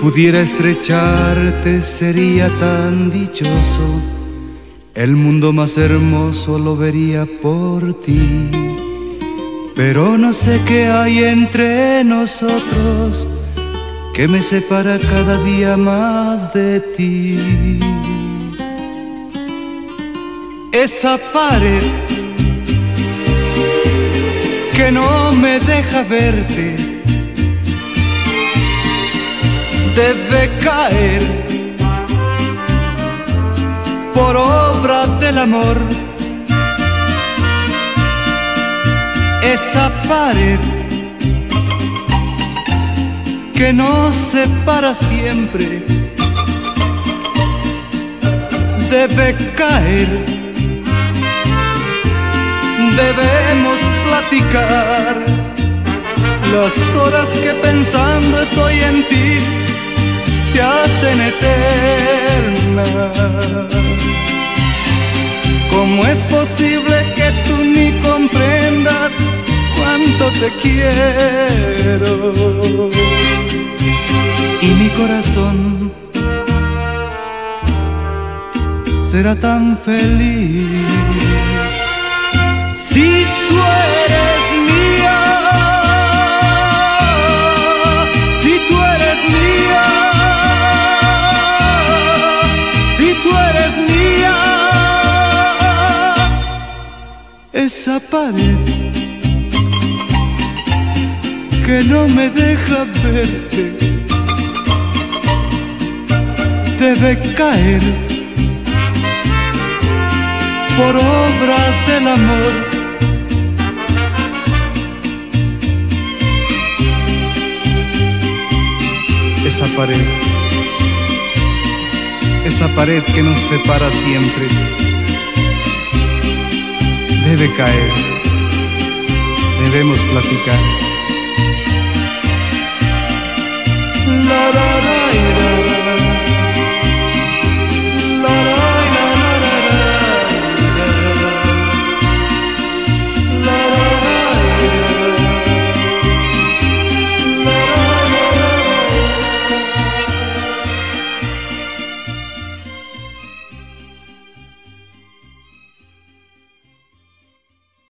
pudiera estrecharte sería tan dichoso, el mundo más hermoso lo vería por ti. Pero no sé qué hay entre nosotros que me separa cada día más de ti. Esa pared que no me deja verte debe caer por obra del amor. Esa pared que nos separa siempre debe caer. Debemos platicar las horas que pensando estoy en ti se hacen eternas. ¿Cómo es posible que tú ni comprendas cuánto te quiero? Y mi corazón será tan feliz si tú eres mía, si tú eres mía, si tú eres mía. Esa pared que no me deja verte debe caer por obra del amor. Esa pared que nos separa siempre debe caer. Debemos platicar. La la la la la la.